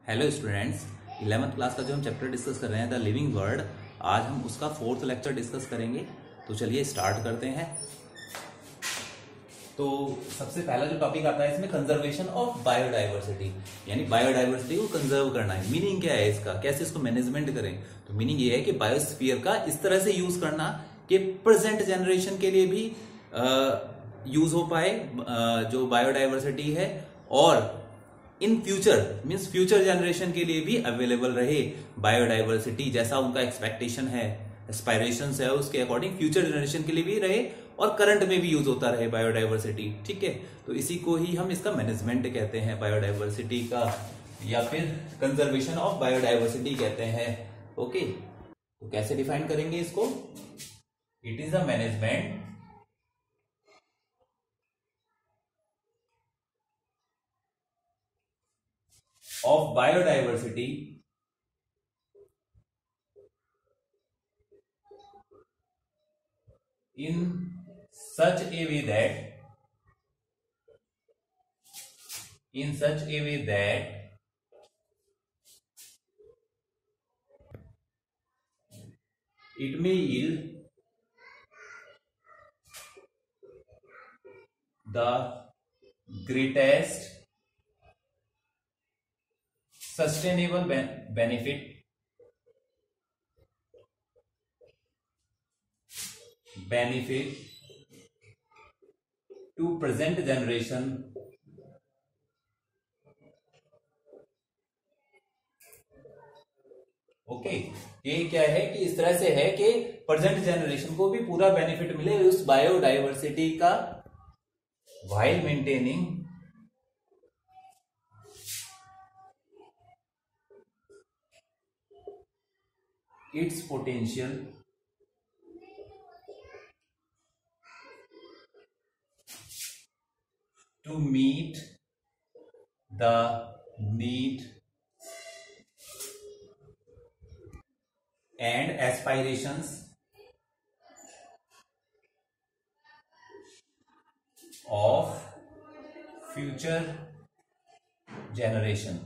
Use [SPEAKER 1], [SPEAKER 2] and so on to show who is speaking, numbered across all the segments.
[SPEAKER 1] Hello students, 11th class का जो हम चैप्टर डिस्कस कर रहे हैं द लिविंग वर्ल्ड, आज हम उसका 4th लेक्चर डिस्कस करेंगे। तो चलिए स्टार्ट करते हैं। तो सबसे पहला जो टॉपिक आता है इसमें कंजर्वेशन ऑफ बायोडाइवर्सिटी, यानी बायोडाइवर्सिटी को कंजर्व करना है। मीनिंग क्या है इसका, कैसे इसको मैनेजमेंट करें। तो मीनिंग ये है कि बायोस्फीयर का इस तरह से यूज करना कि प्रेजेंट जनरेशन के लिए भी यूज हो पाए जो बायोडाइवर्सिटी है, और in future means future generation के लिए भी अवेलेबल रहे बायोडाइवर्सिटी, जैसा उनका एक्सपेक्टेशन है, एस्पायरेशंस है, उसके अकॉर्डिंग फ्यूचर जनरेशन के लिए भी रहे और करंट में भी यूज होता रहे बायोडाइवर्सिटी। ठीक है, तो इसी को ही हम इसका मैनेजमेंट कहते हैं बायोडाइवर्सिटी का, या फिर कंजर्वेशन ऑफ बायोडाइवर्सिटी कहते हैं। ओके, तो कैसे डिफाइन करेंगे इसको। It is a management of biodiversity in such a way that it may yield the greatest sustainable benefit to present generation okay. ये क्या है कि इस तरह से है कि प्रेजेंट जनरेशन को भी पूरा बेनिफिट मिले उस बायोडाइवर्सिटी का, while maintaining its potential to meet the need and aspirations of future generation।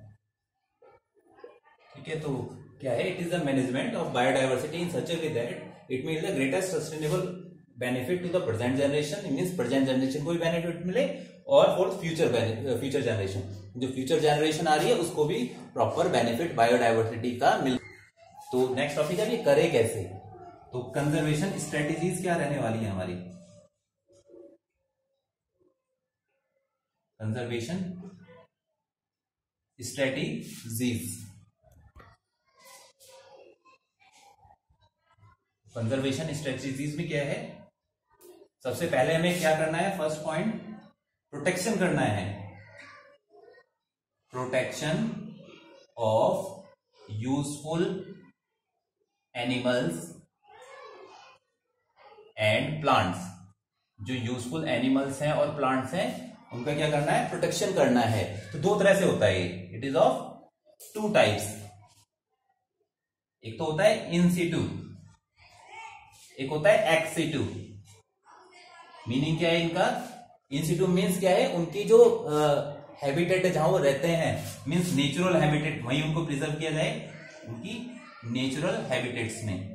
[SPEAKER 1] ठीक है, तो क्या है, it is the management of biodiversity in such a way that it means the greatest sustainable benefit to the present generation, means present generation को भी benefit मिले, और for future generation, जो फ्यूचर जनरेशन आ रही है उसको भी प्रॉपर बेनिफिट बायोडाइवर्सिटी का मिले। तो नेक्स्ट टॉपिक है, ये करे कैसे। तो कंजर्वेशन स्ट्रेटेजीज क्या रहने वाली है हमारी। कंजर्वेशन स्ट्रेटेजीज, कंजर्वेशन स्ट्रेटेजीज में क्या है, सबसे पहले हमें क्या करना है, फर्स्ट पॉइंट प्रोटेक्शन करना है। Protection of useful animals and plants. जो यूजफुल एनिमल्स हैं और प्लांट्स हैं उनका क्या करना है, प्रोटेक्शन करना है। तो दो तरह से होता है, it is of two types. एक तो होता है इन सीटू, एक होता है एक्स सीटू। मीनिंग क्या है इनका, इन सीटू मीन्स क्या है, उनकी जो हैबिटेट है जहां वो रहते हैं, मीन्स नेचुरल हैबिटेट, वहीं उनको प्रिजर्व किया जाए उनकी नेचुरल हैबिटेट्स में।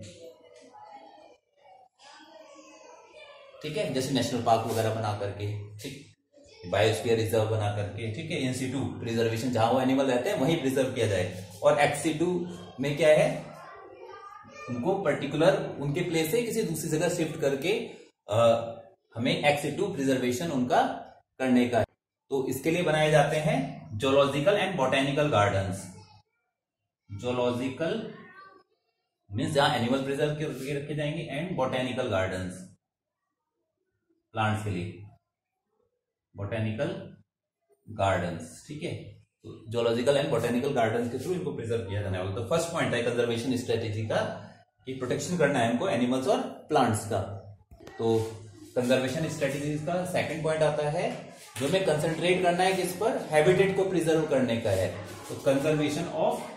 [SPEAKER 1] ठीक है, जैसे नेशनल पार्क वगैरह बना करके, ठीक, बायोस्फीयर रिजर्व बना करके, ठीक है, इन सीटू प्रिजर्वेशन, जहां वो एनिमल रहते हैं वहीं प्रिजर्व किया जाए। और एक्स सीटू में क्या है, उनको पर्टिकुलर उनके प्लेस से किसी दूसरी जगह शिफ्ट करके हमें एक्स सीटू प्रिजर्वेशन उनका करने का है। तो इसके लिए बनाए जाते हैं zoological and botanical gardens. Zoological means जहां एनिमल प्रिजर्व करके रखे जाएंगे, एंड बॉटेनिकल गार्डन्स प्लांट्स के लिए, बॉटेनिकल गार्डन्स। ठीक है, तो जूलॉजिकल एंड बॉटेनिकल गार्डन्स के थ्रू इनको प्रिजर्व किया जाने वाला। तो फर्स्ट पॉइंट है कंजर्वेशन स्ट्रेटेजी का कि प्रोटेक्शन करना है इनको एनिमल्स और प्लांट्स का। तो कंजर्वेशन स्ट्रेटेजीज का सेकंड पॉइंट आता है जो हमें कंसंट्रेट करना है किस पर, हैबिटेट को प्रिजर्व करने का है। तो कंजर्वेशन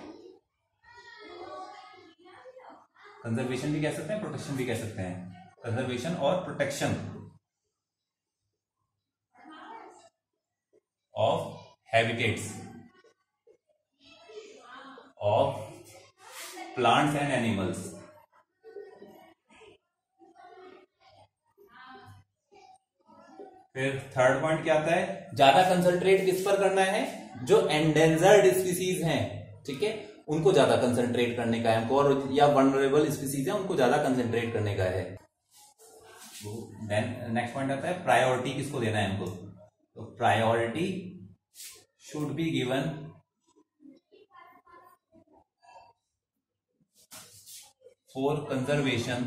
[SPEAKER 1] भी कह सकते हैं, प्रोटेक्शन भी कह सकते हैं। कंजर्वेशन और protection of habitats of plants and animals. फिर थर्ड पॉइंट क्या आता है, ज्यादा कंसंट्रेट किस पर करना है, जो एंडेंजर्ड स्पीसीज हैं, ठीक है, उनको ज्यादा कंसंट्रेट करने का है हमको, और या वनरेबल स्पीसीज है उनको ज्यादा कंसंट्रेट करने का है। देन नेक्स्ट पॉइंट आता है प्रायोरिटी किसको देना है हमको, तो priority should be given for conservation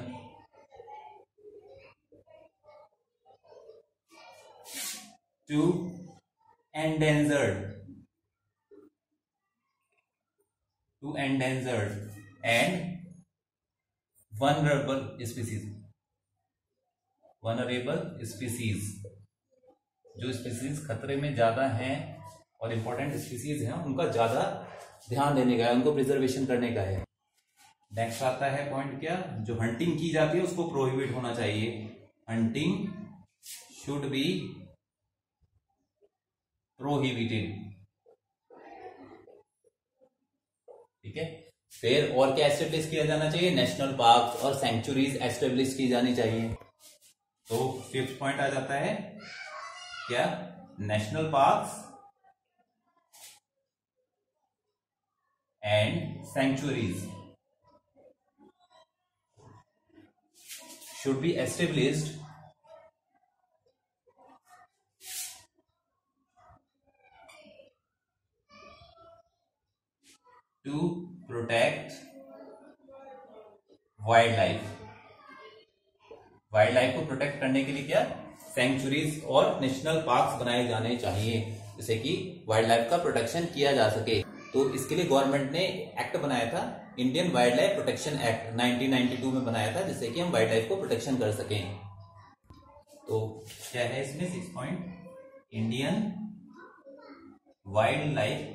[SPEAKER 1] to endangered and vulnerable species। जो स्पीसीज खतरे में ज्यादा हैं और इंपॉर्टेंट स्पीसीज हैं उनका ज्यादा ध्यान देने का है, उनको प्रिजर्वेशन करने का है। नेक्स्ट आता है पॉइंट क्या, जो हंटिंग की जाती है उसको प्रोहिबिट होना चाहिए, हंटिंग शुड बी प्रोहिबिटेड, ठीक है। फिर और क्या एस्टेब्लिश किया जाना चाहिए, नेशनल पार्क और सेंचुरीज एस्टेब्लिश की जानी चाहिए। तो फिफ्थ पॉइंट आ जाता है क्या, national parks and sanctuaries should be established to protect wild life. Wild life को प्रोटेक्ट करने के लिए क्या, सेंचुरीज और नेशनल पार्क्स बनाए जाने चाहिए, जिससे कि वाइल्ड लाइफ का प्रोटेक्शन किया जा सके। तो इसके लिए गवर्नमेंट ने एक्ट बनाया था, Indian wild life protection act 1992 में बनाया था, जिससे कि हम वाइल्ड लाइफ को प्रोटेक्शन कर सकें। तो क्या है इसमें 6 point, Indian wild life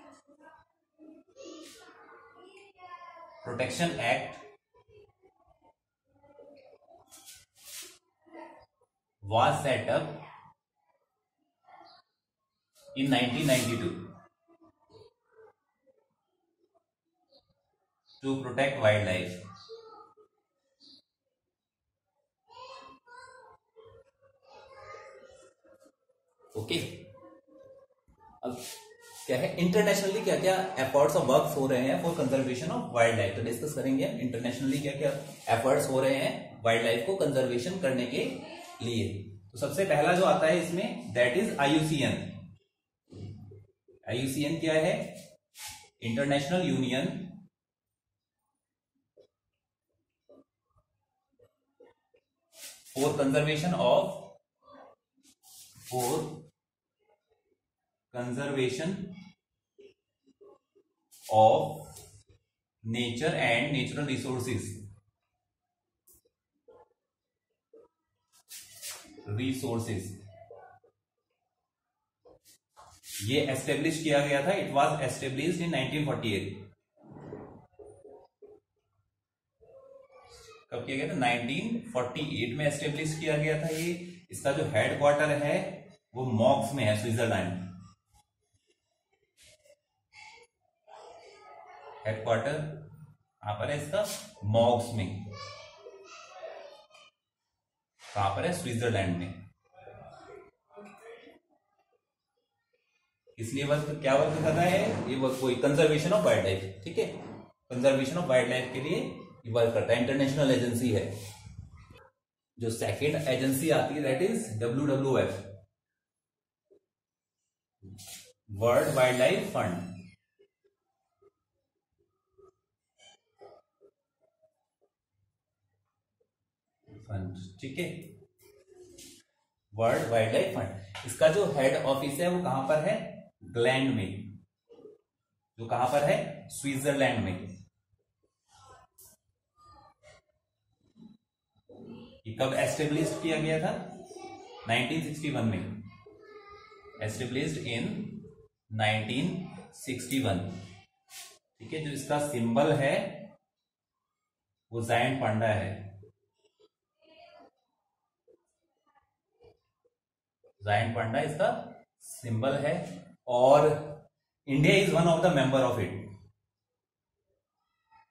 [SPEAKER 1] protection act was set up in 1992 to protect wildlife। Okay, अब क्या है, इंटरनेशनली क्या क्या एफर्ट्स और वर्क्स हो रहे हैं for conservation of wild life, तो डिस्कस करेंगे हम इंटरनेशनली क्या क्या एफर्ट्स हो रहे हैं वाइल्ड लाइफ को कंजर्वेशन करने के लिए। तो सबसे पहला जो आता है इसमें दैट इज IUCN। IUCN क्या है, international union for conservation of nature and natural resources. ये एस्टेब्लिश किया गया था, इट वाज एस्टेब्लिश्ड इन 1948। कब किया गया था, 1948 में एस्टेब्लिश किया गया था ये। इसका जो हेड क्वार्टर है वो मॉक्स में है, स्विट्जरलैंड। हेड क्वार्टर कहां पर है इसका, मॉक्स में। कहां पर है, स्विट्जरलैंड में। इसलिए वर्क क्या वर्क कर रहा है ये वर्क, कोई कंजर्वेशन ऑफ वाइल्ड लाइफ, ठीक है, कंजर्वेशन ऑफ वाइल्ड लाइफ के लिए ये वर्क करता है, इंटरनेशनल एजेंसी है। जो सेकंड एजेंसी आती है that is WWF, world wild life fund. ठीक है, वर्ल्ड वाइल्ड लाइफ फंड। इसका जो हेड ऑफिस है वो कहां पर है, ग्लैंड में, जो कहां पर है, स्विट्जरलैंड में। ये कब एस्टेब्लिश किया गया था, 1961 में, एस्टेब्लिश्ड इन 1961। ठीक है, जो इसका सिंबल है वो जायंट पांडा है, जायंट पांडा इसका सिंबल है, और India is one of the member of it.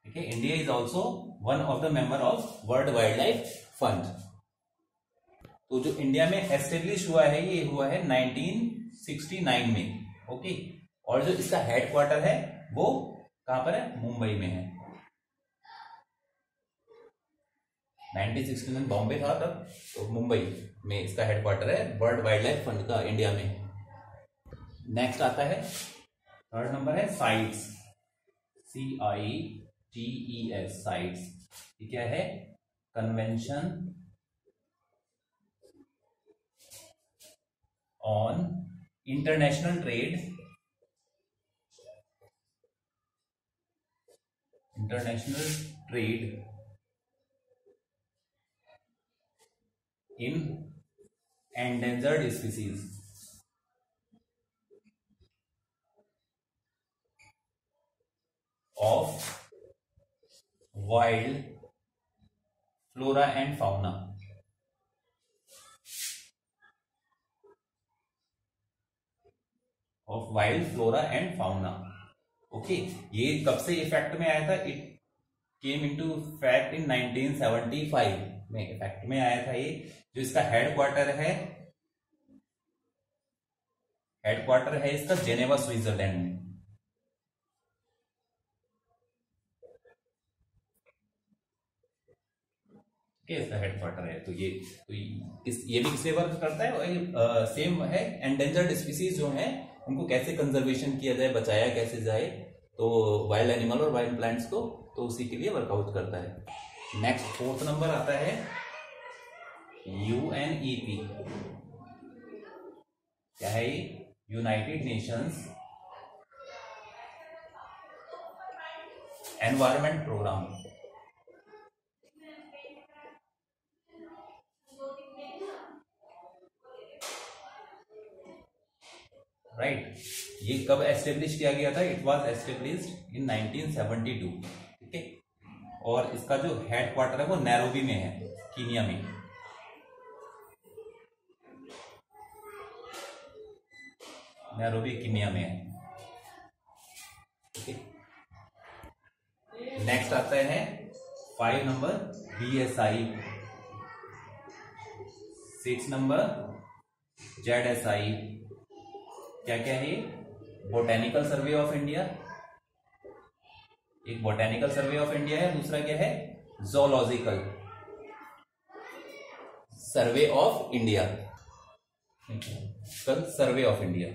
[SPEAKER 1] ठीक है। India is also one of the member of world wild life fund. तो जो इंडिया में एस्टेब्लिश हुआ है ये हुआ है 1969 में। ओके। और जो इसका हेडक्वार्टर है वो कहां पर है? मुंबई में है। 1969 में बॉम्बे था तब, तो मुंबई में इसका हेडक्वार्टर है वर्ल्ड वाइल्ड लाइफ फंड का, इंडिया में। नेक्स्ट आता है थर्ड नंबर है साइट्स, CITES, साइट्स। ये क्या है? Convention on international trade, in endangered species of wild flora and fauna. Of wild flora and fauna. Okay. ये कब से इफेक्ट में आया था? It came into fact in 1975 में इफेक्ट में आया था ये। जो इसका हेडक्वार्टर है इसका जेनेवा, स्विट्जरलैंड में। इसका हेडक्वार्टर है। तो ये भी किससे वर्क करता है? सेम है। एंडेंजर्ड स्पीसीज जो है उनको कैसे कंजर्वेशन किया जाए, बचाया कैसे जाए, तो वाइल्ड एनिमल और वाइल्ड प्लांट्स को, तो उसी के लिए वर्कआउट करता है। नेक्स्ट फोर्थ नंबर आता है UNEP। क्या है ये? United nations environment programme. Right. ये कब एस्टेब्लिश किया गया था? It was established in 1972। ठीक है। और इसका जो हेडक्वार्टर है वो नैरोबी में है, कीनिया में। नैरोबी कीनिया में है। ठीक है। नेक्स्ट आता है 5 नंबर BSI, 6 नंबर ZSI। क्या क्या है? बोटेनिकल सर्वे ऑफ इंडिया, एक बोटेनिकल सर्वे ऑफ इंडिया है, दूसरा क्या है? Zoological survey of India, survey of India.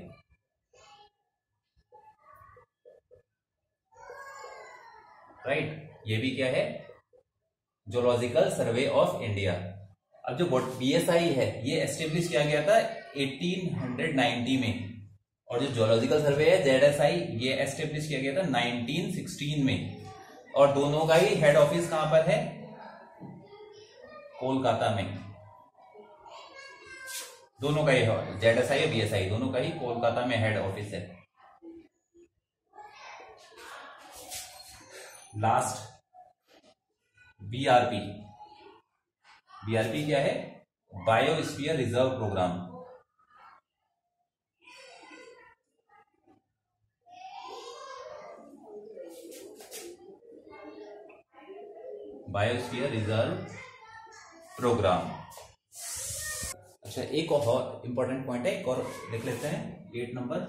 [SPEAKER 1] Right. ये भी क्या है? Zoological survey of India. अब जो BSI है ये एस्टेब्लिश किया गया था 1890 में, और जो जोलॉजिकल सर्वे है ZSI ये एस्टेब्लिश किया गया था 1916 में। और दोनों का ही हेड ऑफिस कहां पर है? कोलकाता में। दोनों का ही ZSI और BSI दोनों का ही कोलकाता में हेड ऑफिस है। Last BRP। BRP क्या है? Biosphere reserve programme. Biosphere reserve programme. अच्छा, एक और इंपॉर्टेंट पॉइंट है, एक और देख लेते हैं। 8 नंबर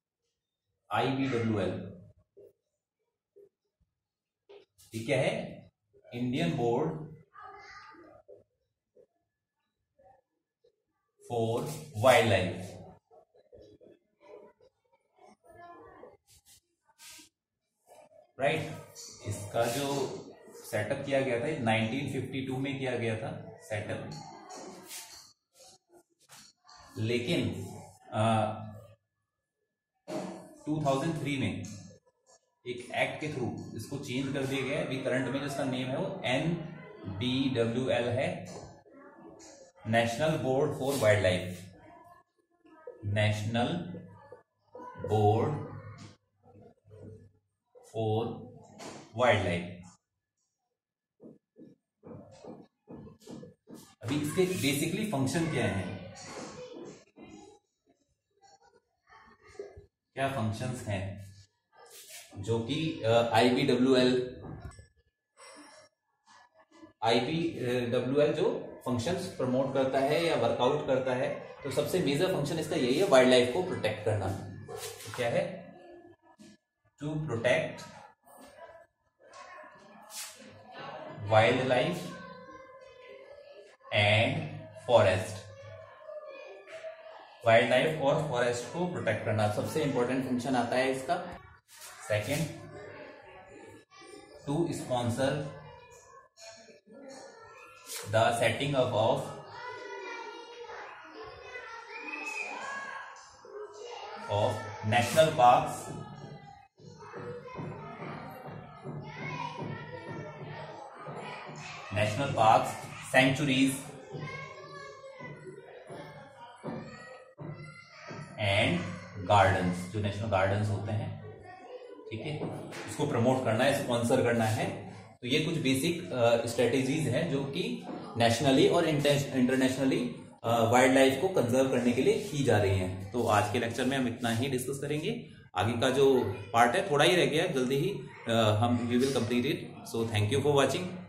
[SPEAKER 1] IBWL। ठीक है, Indian board for wild life. Right. इसका जो सेटअप किया गया था 1952 में किया गया था सेटअप, लेकिन 2003 में एक एक्ट के थ्रू इसको चेंज कर दिया गया है। अभी करंट में जिसका नेम है वो NBWL है, national board for wild life. National board for wild life. अभी इसके बेसिकली फंक्शन क्या है, क्या फंक्शंस हैं जो कि IBWL IPWL जो फंक्शंस प्रमोट करता है या वर्कआउट करता है, तो सबसे मेजर फंक्शन इसका यही है, वाइल्ड लाइफ को प्रोटेक्ट करना। तो क्या है? To protect wild life and forest. Wild life और फॉरेस्ट को प्रोटेक्ट करना सबसे इंपॉर्टेंट फंक्शन आता है इसका। Second, to sponsor the setting up of national parks sanctuaries and gardens, जो नेशनल गार्डन्स होते हैं, ठीक है, इसको प्रमोट करना है, स्पॉन्सर करना है। तो ये कुछ बेसिक स्ट्रेटेजीज हैं जो कि नेशनली और इंटरनेशनली वाइल्ड लाइफ को कंजर्व करने के लिए की जा रही हैं। तो आज के लेक्चर में हम इतना ही डिस्कस करेंगे। आगे का जो पार्ट है थोड़ा ही रह गया है, जल्दी ही we will complete it. So thank you for watching.